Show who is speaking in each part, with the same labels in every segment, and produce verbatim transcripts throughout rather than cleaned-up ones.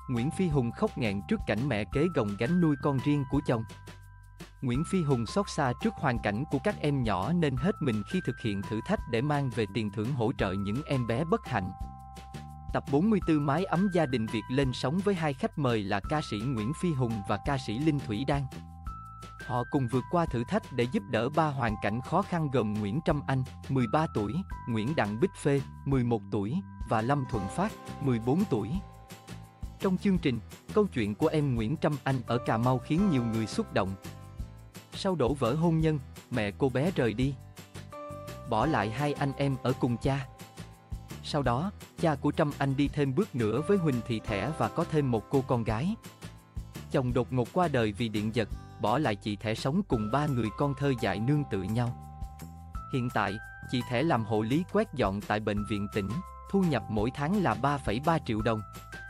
Speaker 1: Nguyễn Phi Hùng khóc nghẹn trước cảnh mẹ kế gồng gánh nuôi con riêng của chồng. Nguyễn Phi Hùng xót xa trước hoàn cảnh của các em nhỏ nên hết mình khi thực hiện thử thách để mang về tiền thưởng hỗ trợ những em bé bất hạnh. Tập bốn mươi tư Mái ấm gia đình Việt lên sóng với hai khách mời là ca sĩ Nguyễn Phi Hùng và ca sĩ Linh Thủy Đan. Họ cùng vượt qua thử thách để giúp đỡ ba hoàn cảnh khó khăn gồm Nguyễn Trâm Anh, mười ba tuổi, Nguyễn Đặng Bích Phê, mười một tuổi và Lâm Thuận Phát, mười bốn tuổi. Trong chương trình, câu chuyện của em Nguyễn Trâm Anh ở Cà Mau khiến nhiều người xúc động. Sau đổ vỡ hôn nhân, mẹ cô bé rời đi, bỏ lại hai anh em ở cùng cha. Sau đó, cha của Trâm Anh đi thêm bước nữa với Huỳnh Thị Thẻ và có thêm một cô con gái. Chồng đột ngột qua đời vì điện giật, bỏ lại chị Thẻ sống cùng ba người con thơ dại nương tựa nhau. Hiện tại, chị Thẻ làm hộ lý quét dọn tại bệnh viện tỉnh, thu nhập mỗi tháng là ba phẩy ba triệu đồng.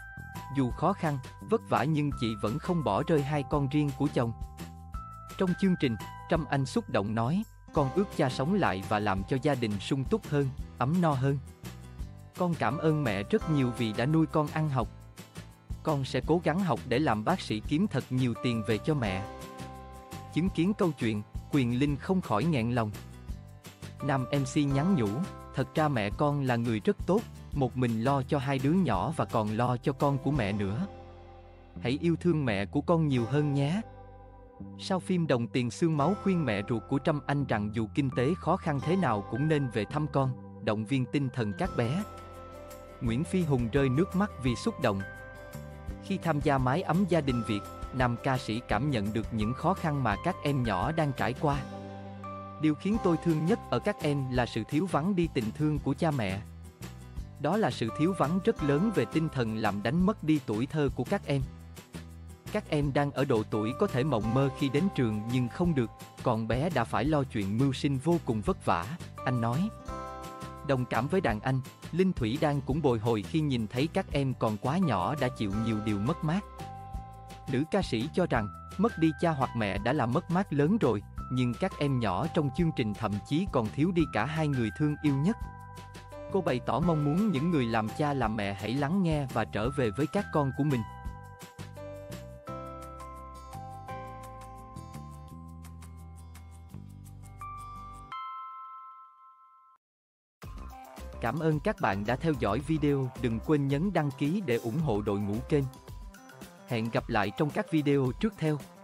Speaker 1: Dù khó khăn, vất vả nhưng chị vẫn không bỏ rơi hai con riêng của chồng. Trong chương trình, Trâm Anh xúc động nói, con ước cha sống lại và làm cho gia đình sung túc hơn, ấm no hơn. Con cảm ơn mẹ rất nhiều vì đã nuôi con ăn học. Con sẽ cố gắng học để làm bác sĩ kiếm thật nhiều tiền về cho mẹ. Chứng kiến câu chuyện, Quyền Linh không khỏi nghẹn lòng. Nam em xê nhắn nhủ, thật ra mẹ con là người rất tốt, một mình lo cho hai đứa nhỏ và còn lo cho con của mẹ nữa. Hãy yêu thương mẹ của con nhiều hơn nhé. Sau phim Đồng Tiền Xương Máu khuyên mẹ ruột của Trâm Anh rằng dù kinh tế khó khăn thế nào cũng nên về thăm con, động viên tinh thần các bé. Nguyễn Phi Hùng rơi nước mắt vì xúc động. Khi tham gia Mái ấm gia đình Việt, nam ca sĩ cảm nhận được những khó khăn mà các em nhỏ đang trải qua. Điều khiến tôi thương nhất ở các em là sự thiếu vắng đi tình thương của cha mẹ. Đó là sự thiếu vắng rất lớn về tinh thần làm đánh mất đi tuổi thơ của các em. Các em đang ở độ tuổi có thể mộng mơ khi đến trường nhưng không được, còn bé đã phải lo chuyện mưu sinh vô cùng vất vả, anh nói. Đồng cảm với đàn anh, Linh Thủy Đan cũng bồi hồi khi nhìn thấy các em còn quá nhỏ đã chịu nhiều điều mất mát. Nữ ca sĩ cho rằng, mất đi cha hoặc mẹ đã là mất mát lớn rồi, nhưng các em nhỏ trong chương trình thậm chí còn thiếu đi cả hai người thương yêu nhất. Cô bày tỏ mong muốn những người làm cha làm mẹ hãy lắng nghe và trở về với các con của mình. Cảm ơn các bạn đã theo dõi video, đừng quên nhấn đăng ký để ủng hộ đội ngũ kênh. Hẹn gặp lại trong các video tiếp theo.